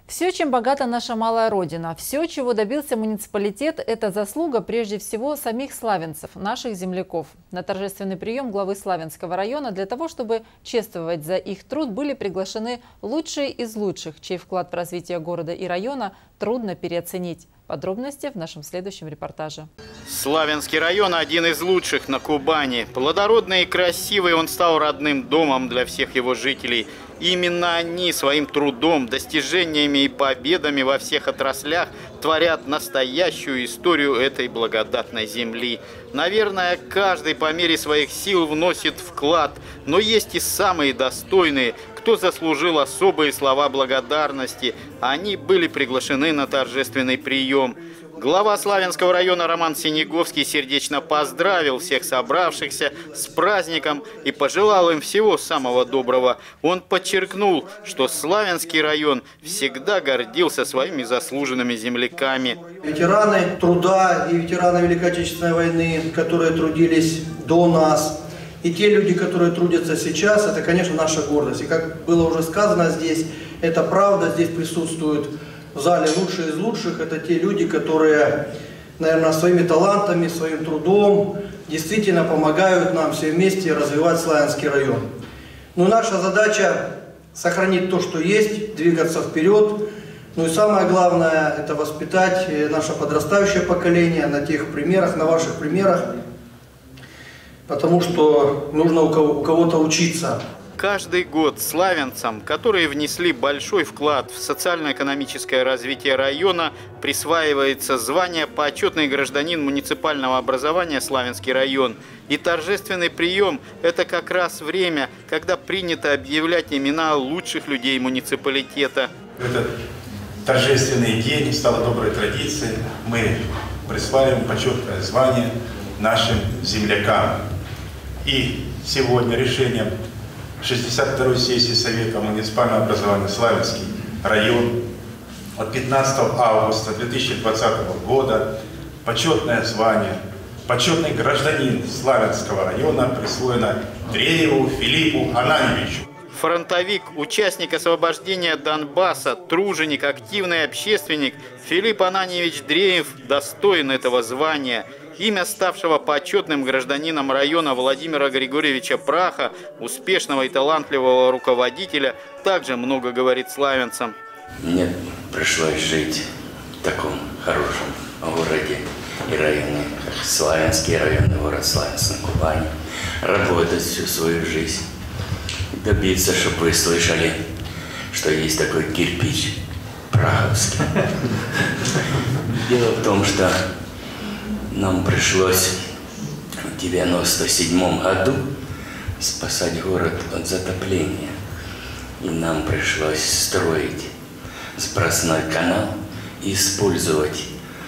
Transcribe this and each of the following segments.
Все, чем богата наша малая родина, все, чего добился муниципалитет, это заслуга прежде всего самих славянцев, наших земляков. На торжественный прием главы Славянского района для того, чтобы чествовать за их труд, были приглашены лучшие из лучших, чей вклад в развитие города и района трудно переоценить. Подробности в нашем следующем репортаже. Славянский район – один из лучших на Кубани. Плодородный и красивый, он стал родным домом для всех его жителей. Именно они своим трудом, достижениями и победами во всех отраслях творят настоящую историю этой благодатной земли. Наверное, каждый по мере своих сил вносит вклад, но есть и самые достойные, кто заслужил особые слова благодарности. Они были приглашены на торжественный прием. Глава Славянского района Роман Синеговский сердечно поздравил всех собравшихся с праздником и пожелал им всего самого доброго. Он подчеркнул, что Славянский район всегда гордился своими заслуженными земляками. Ветераны труда и ветераны Великой Отечественной войны, которые трудились до нас, и те люди, которые трудятся сейчас, это, конечно, наша гордость. И как было уже сказано здесь, это правда, здесь присутствуют в зале лучшие из лучших. Это те люди, которые, наверное, своими талантами, своим трудом действительно помогают нам все вместе развивать Славянский район. Но наша задача сохранить то, что есть, двигаться вперед. Ну и самое главное, это воспитать наше подрастающее поколение на тех примерах, на ваших примерах, потому что нужно у кого-то учиться. Каждый год славянцам, которые внесли большой вклад в социально-экономическое развитие района, присваивается звание «Почетный гражданин муниципального образования Славянский район». И торжественный прием – это как раз время, когда принято объявлять имена лучших людей муниципалитета. Этот торжественный день стало доброй традицией. Мы присваиваем почетное звание нашим землякам. И сегодня решением 62-й сессии Совета муниципального образования Славянский район от 15 августа 2020 года почетное звание «Почетный гражданин Славянского района» присвоено Дрееву Филиппу Ананьевичу. Фронтовик, участник освобождения Донбасса, труженик, активный общественник Филипп Ананьевич Дреев достоин этого звания. Имя ставшего почетным гражданином района Владимира Григорьевича Праха, успешного и талантливого руководителя, также много говорит славянцам. Мне пришлось жить в таком хорошем городе и районе, как Славянский район, город Славянск на Кубани, работать всю свою жизнь, добиться, чтобы вы слышали, что есть такой кирпич праховский. Дело в том, что нам пришлось в 1997 году спасать город от затопления. И нам пришлось строить сбросной канал и использовать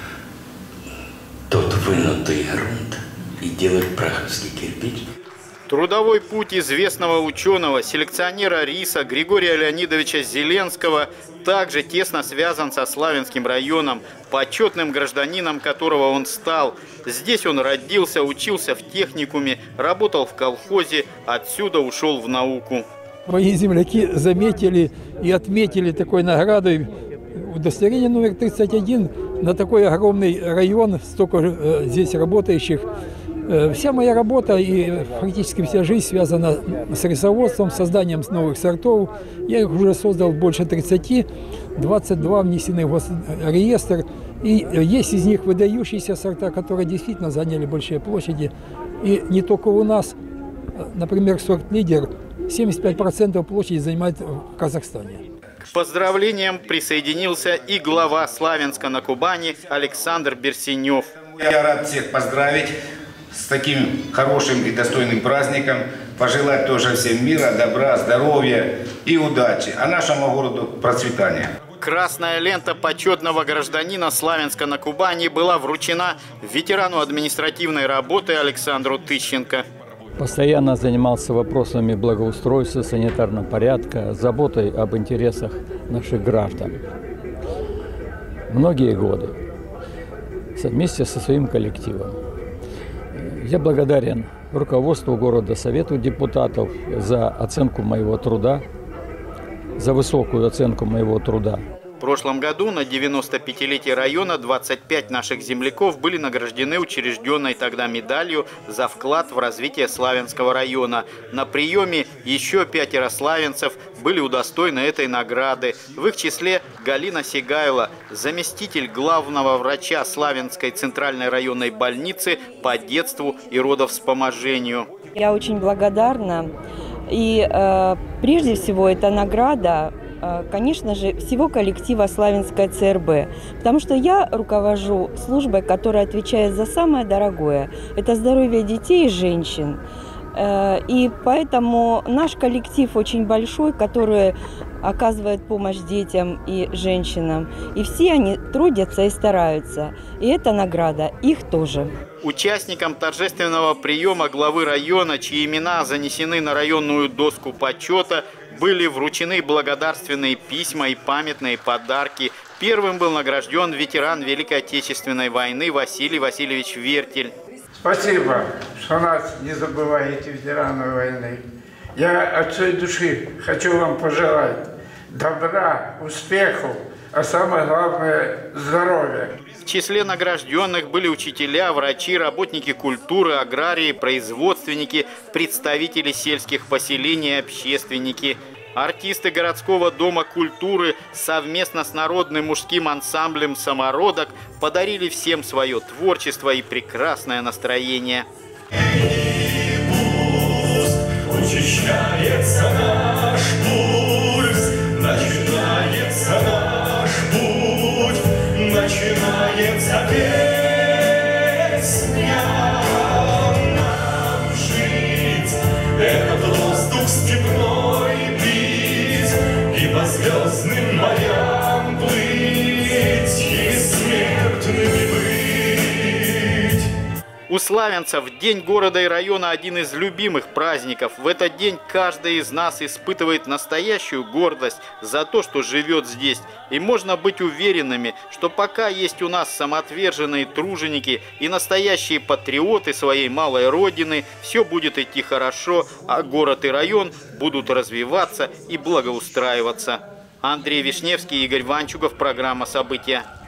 тот вынутый грунт и делать праховский кирпич. Трудовой путь известного ученого, селекционера риса Григория Леонидовича Зеленского также тесно связан со Славянским районом, почетным гражданином которого он стал. Здесь он родился, учился в техникуме, работал в колхозе, отсюда ушел в науку. Мои земляки заметили и отметили такой наградой удостоверение номер 31 на такой огромный район, столько здесь работающих. Вся моя работа и фактически вся жизнь связана с рисоводством, созданием новых сортов. Я их уже создал больше 30, 22 внесены в реестр. И есть из них выдающиеся сорта, которые действительно заняли большие площади. И не только у нас, например, сорт «Лидер» 75% площади занимает в Казахстане. К поздравлениям присоединился и глава Славянска на Кубани Александр Берсенев. Я рад всех поздравить с таким хорошим и достойным праздником, пожелать тоже всем мира, добра, здоровья и удачи, а нашему городу процветания. Красная лента почетного гражданина Славянска на Кубани была вручена ветерану административной работы Александру Тыщенко. Постоянно занимался вопросами благоустройства, санитарного порядка, заботой об интересах наших граждан. Многие годы вместе со своим коллективом. Я благодарен руководству города, совету депутатов за оценку моего труда, за высокую оценку моего труда. В прошлом году на 95-летие района 25 наших земляков были награждены учрежденной тогда медалью за вклад в развитие Славянского района. На приеме еще 5 славянцев были удостоены этой награды. В их числе Галина Сигайла, заместитель главного врача Славянской центральной районной больницы по детству и родовспоможению. Я очень благодарна. И прежде всего эта награда, конечно же, всего коллектива Славянской ЦРБ, потому что я руковожу службой, которая отвечает за самое дорогое – это здоровье детей и женщин. И поэтому наш коллектив очень большой, который оказывает помощь детям и женщинам. И все они трудятся и стараются. И эта награда их тоже. Участникам торжественного приема главы района, чьи имена занесены на районную доску почета, были вручены благодарственные письма и памятные подарки. Первым был награжден ветеран Великой Отечественной войны Василий Васильевич Вертель. Спасибо, что нас не забываете, ветераны войны. Я от всей души хочу вам пожелать добра, успехов, а самое главное – здоровья. В числе награжденных были учителя, врачи, работники культуры, аграрии, производственники, представители сельских поселений и общественники. Артисты городского дома культуры совместно с народным мужским ансамблем «Самородок» подарили всем свое творчество и прекрасное настроение. Учащается наш пульс, начинается наш путь, начинается песня. Нам жить, этот воздух степной пить, и по звездным морям плыть, и смертными быть. У славянцев День города и района – один из любимых праздников. В этот день каждый из нас испытывает настоящую гордость за то, что живет здесь. И можно быть уверенными, что пока есть у нас самоотверженные труженики и настоящие патриоты своей малой родины, все будет идти хорошо, а город и район будут развиваться и благоустраиваться. Андрей Вишневский, Игорь Ванчугов, программа «События».